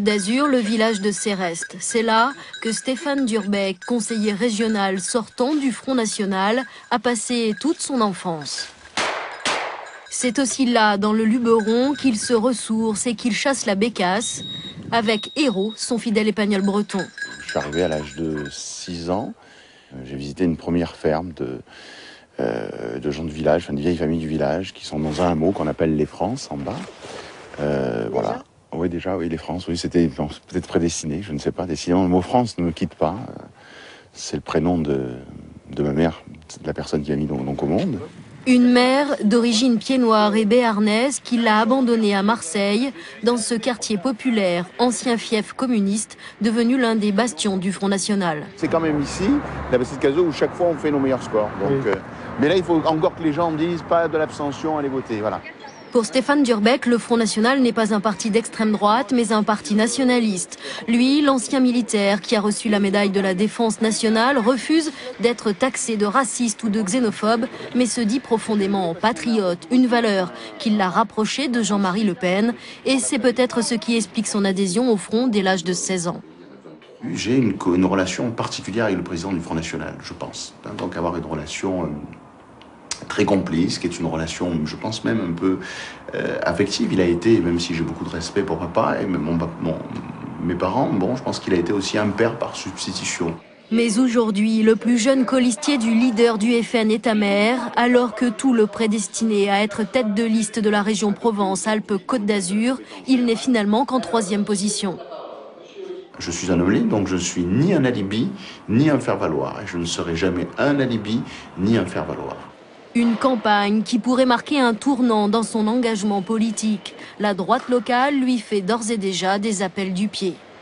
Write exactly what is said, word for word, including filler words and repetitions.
d'Azur, le village de Céreste. C'est là que Stéphane Durbec, conseiller régional sortant du Front National, a passé toute son enfance. C'est aussi là, dans le Luberon, qu'il se ressource et qu'il chasse la bécasse, avec Hérault, son fidèle épagneul breton. Je suis arrivé à l'âge de six ans. J'ai visité une première ferme de, euh, de gens de village, enfin de vieilles familles du village, qui sont dans un hameau qu'on appelle les France, en bas. Euh, voilà. Oui, déjà, oui, les France, oui, c'était peut-être prédestiné, je ne sais pas. Décidément, le mot France ne me quitte pas. C'est le prénom de, de ma mère, de la personne qui a mis donc, donc au monde. Une mère d'origine pied-noire et béarnaise qui l'a abandonnée à Marseille, dans ce quartier populaire, ancien fief communiste, devenu l'un des bastions du Front National. C'est quand même ici, la Bastide Cazaux, où chaque fois on fait nos meilleurs scores. Donc, oui. euh, mais là, il faut encore que les gens disent pas de l'abstention, allez voter, voilà. Pour Stéphane Durbec, le Front National n'est pas un parti d'extrême droite, mais un parti nationaliste. Lui, l'ancien militaire qui a reçu la médaille de la Défense nationale, refuse d'être taxé de raciste ou de xénophobe, mais se dit profondément patriote, une valeur qui l'a rapproché de Jean-Marie Le Pen. Et c'est peut-être ce qui explique son adhésion au Front dès l'âge de seize ans. J'ai une, une relation particulière avec le président du Front National, je pense. Donc avoir une relation... Euh... très complice, qui est une relation, je pense même un peu euh, affective. Il a été, même si j'ai beaucoup de respect pour papa et mon, mon, mes parents, bon, je pense qu'il a été aussi un père par substitution. Mais aujourd'hui, le plus jeune colistier du leader du F N est amer, alors que tout le prédestiné à être tête de liste de la région Provence-Alpes-Côte d'Azur, il n'est finalement qu'en troisième position. Je suis un homme libre, donc je ne suis ni un alibi, ni un faire-valoir. Et je ne serai jamais un alibi, ni un faire-valoir. Une campagne qui pourrait marquer un tournant dans son engagement politique. La droite locale lui fait d'ores et déjà des appels du pied.